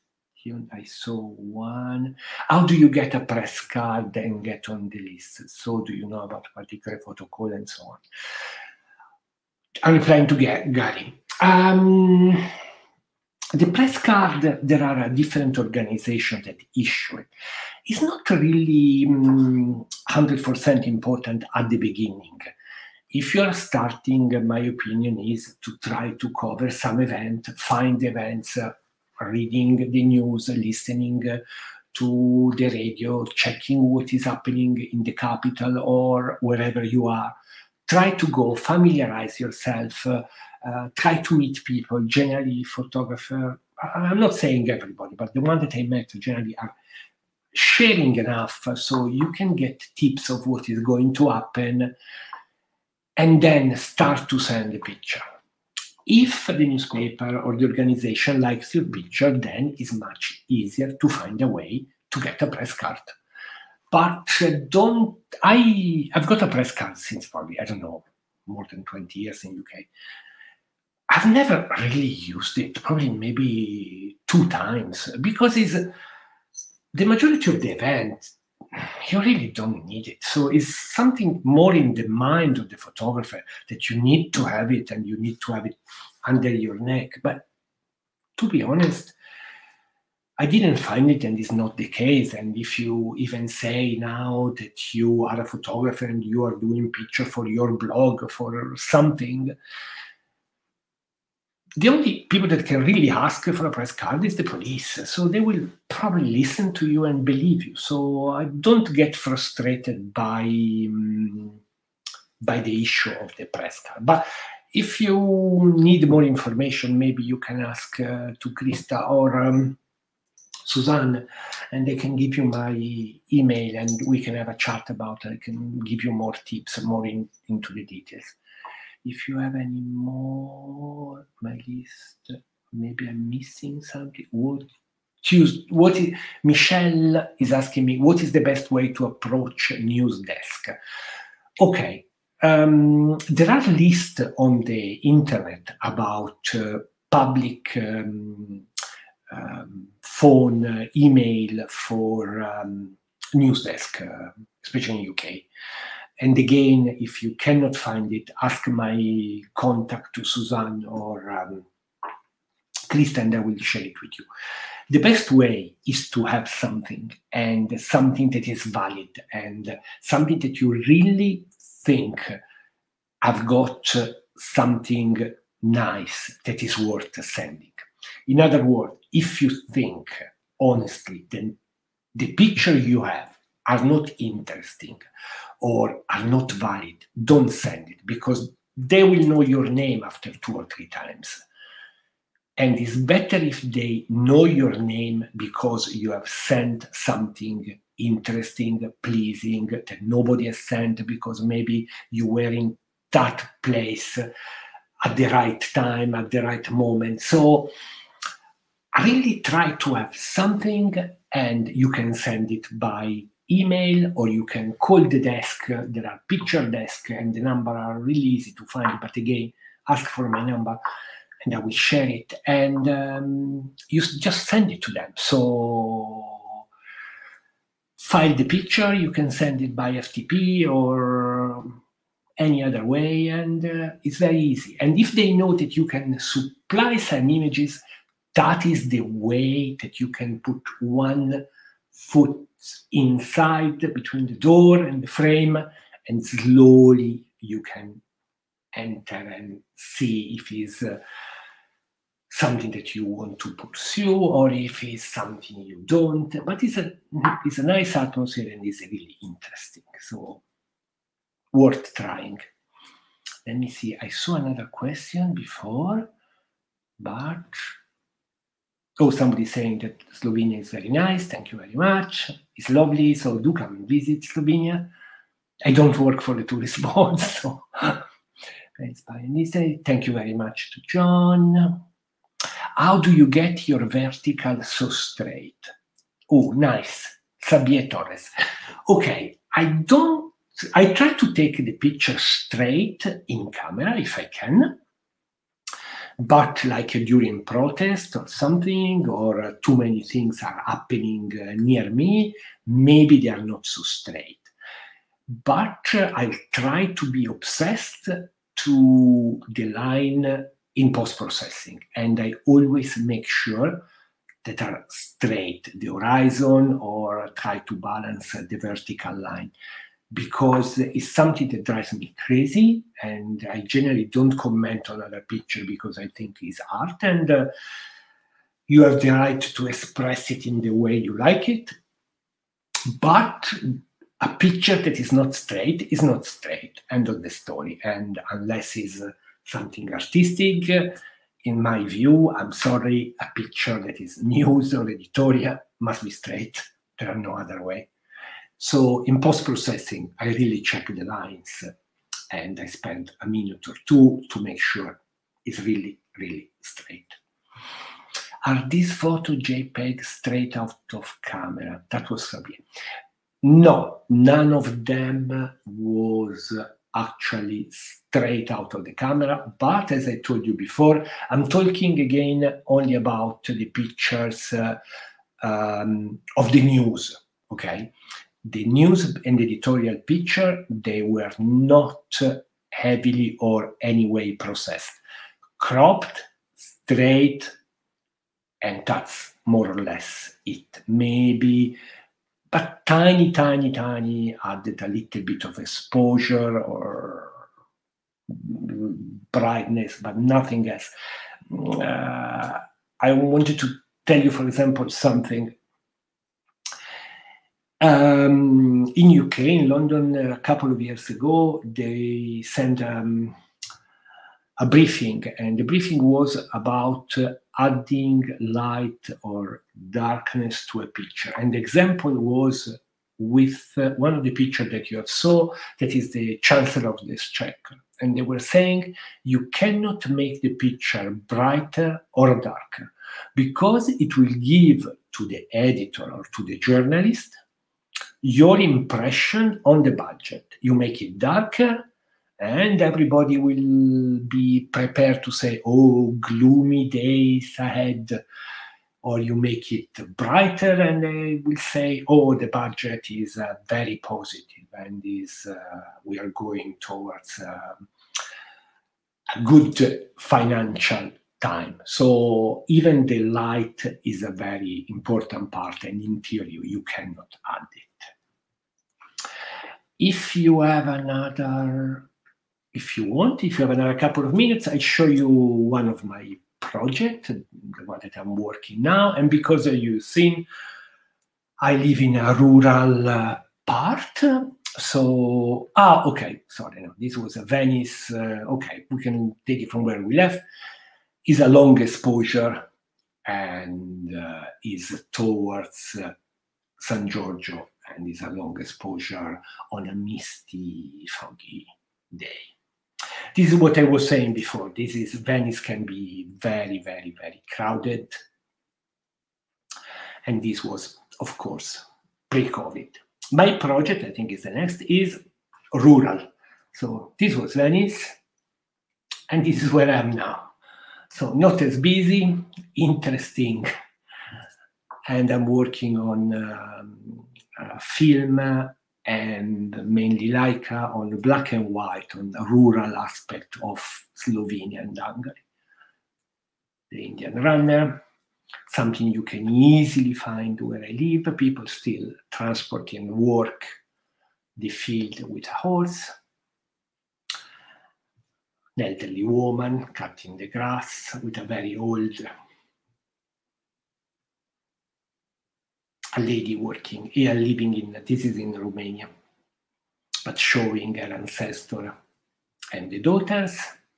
A: I saw one. How do you get a press card and get on the list? So do you know about a particular protocol and so on? I'm replying to Gary. Um, the press card, there are different organizations that issue it. It's not really um, one hundred percent important at the beginning. If you are starting, my opinion is to try to cover some event, find events, uh, reading the news, listening uh, to the radio, checking what is happening in the capital or wherever you are. Try to go, familiarize yourself, uh, uh, try to meet people, generally photographer. I'm not saying everybody, but the one that I met generally are sharing enough so you can get tips of what is going to happen and then start to send a picture. If the newspaper or the organization likes your picture, then it's much easier to find a way to get a press card. But uh, don't, I, I've got a press card since probably, I don't know, more than twenty years in U K. I've never really used it, probably maybe two times, because it's the majority of the event, you really don't need it. So it's something more in the mind of the photographer that you need to have it and you need to have it under your neck. But to be honest, I didn't find it and it's not the case. And if you even say now that you are a photographer and you are doing picture for your blog, for something, the only people that can really ask for a press card is the police. So they will probably listen to you and believe you. So I don't get frustrated by, um, by the issue of the press card. But if you need more information, maybe you can ask uh, to Krista or um, Suzanne, and they can give you my email and we can have a chat about it. I can give you more tips, more in, into the details. If you have any more, my list, maybe I'm missing something. What, choose, what is, Michelle is asking me, what is the best way to approach a news desk? Okay, um, there are lists on the internet about uh, public um, um, phone, uh, email for um, news desk, uh, especially in U K. And again, if you cannot find it, ask my contact to Suzanne or um, Krista, and I will share it with you. The best way is to have something, and something that is valid, and something that you really think I've got something nice that is worth sending. In other words, if you think, honestly, then the picture you have are not interesting or are not valid, don't send it, because they will know your name after two or three times. And it's better if they know your name because you have sent something interesting, pleasing, that nobody has sent because maybe you were in that place at the right time, at the right moment. So I really try to have something, and you can send it by email or you can call the desk. There are picture desks and the number are really easy to find, but again, ask for my number and I will share it, and um, you just send it to them. So file the picture, you can send it by F T P or any other way, and uh, it's very easy. And if they know that you can supply some images, that is the way that you can put one foot inside between the door and the frame, and slowly you can enter and see if it's uh, something that you want to pursue or if it's something you don't. But it's a, it's a nice atmosphere and it's really interesting. So worth trying. Let me see. I saw another question before, but oh, somebody saying that Slovenia is very nice. Thank you very much. It's lovely. So do come and visit Slovenia. I don't work for the tourist board, so thank you very much to John. How do you get your vertical so straight? Oh, nice. Xavier Torres. Okay, I don't, I try to take the picture straight in camera if I can, but like during protest or something, or too many things are happening near me, maybe they are not so straight. But I try to be obsessed to the line in post-processing, and I always make sure that are straight, the horizon, or try to balance the vertical line, because it's something that drives me crazy, and I generally don't comment on other picture because I think it's art, and uh, you have the right to express it in the way you like it. But a picture that is not straight is not straight, end of the story. And unless it's uh, something artistic, uh, in my view, I'm sorry, a picture that is news or editorial must be straight. There are no other way. So in post-processing, I really check the lines, and I spend a minute or two to make sure it's really, really straight. Are these photo JPEG straight out of camera? That was Fabienne. No, none of them was actually straight out of the camera, but as I told you before, I'm talking again only about the pictures uh, um, of the news, okay? The news and editorial picture, they were not heavily or anyway processed. Cropped, straight, and that's more or less it. Maybe, but tiny, tiny, tiny, added a little bit of exposure or brightness, but nothing else. Uh, I wanted to tell you, for example, something. Um, in U K, in London, a couple of years ago, they sent um, a briefing, and the briefing was about uh, adding light or darkness to a picture. And the example was with uh, one of the pictures that you have saw, that is the Chancellor of the Exchequer. And they were saying, you cannot make the picture brighter or darker, because it will give to the editor or to the journalist your impression on the budget. You make it darker, and everybody will be prepared to say, oh, gloomy days ahead. Or you make it brighter, and they will say, oh, the budget is uh, very positive, and is uh, we are going towards uh, a good financial time. So even the light is a very important part, and in theory, you cannot add it. If you have another, if you want, if you have another couple of minutes, I'll show you one of my projects, the one that I'm working now. And because uh, you've seen, I live in a rural uh, part. So, ah, okay, sorry, no, this was a Venice. Uh, okay, we can take it from where we left. Is a long exposure, and uh, is towards uh, San Giorgio, and is a long exposure on a misty, foggy day. This is what I was saying before. This is Venice can be very, very, very crowded. And this was, of course, pre-COVID. My project, I think is the next, is rural. So this was Venice, and this is where I am now. So not as busy, interesting. And I'm working on um, uh, film and mainly Leica on black and white, on the rural aspect of Slovenia and Hungary. The Indian Runner, something you can easily find where I live. People still transport and work the field with a horse. An elderly woman cutting the grass with a very old a lady working here, living in, this is in Romania, but showing her ancestor and the daughters.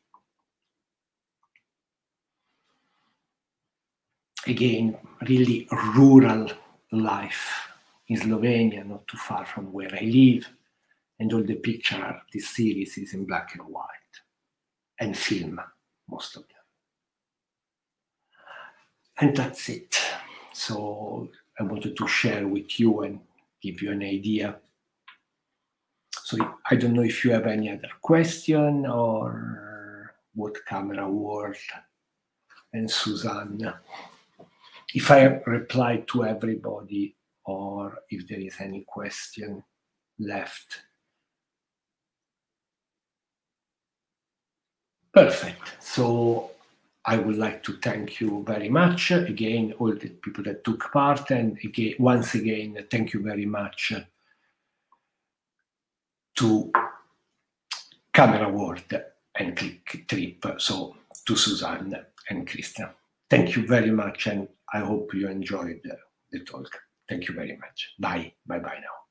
A: Again, really rural life in Slovenia, not too far from where I live. And all the picture, this series is in black and white, and film, most of them. And that's it. So I wanted to share with you and give you an idea. So I don't know if you have any other question or what camera world and Suzanne. If I reply to everybody or if there is any question left. Perfect. So I would like to thank you very much. Again, all the people that took part, and again, once again, thank you very much to Camera World and Click Trip, so to Suzanne and Christian. Thank you very much, and I hope you enjoyed the, the talk. Thank you very much. Bye. Bye-bye now.